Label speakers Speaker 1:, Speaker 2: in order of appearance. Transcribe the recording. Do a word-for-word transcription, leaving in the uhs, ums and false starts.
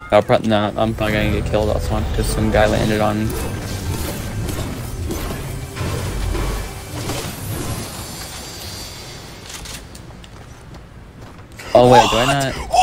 Speaker 1: I'll pro no, I'm probably gonna get killed off one because some guy landed on me. Oh wait, do I not?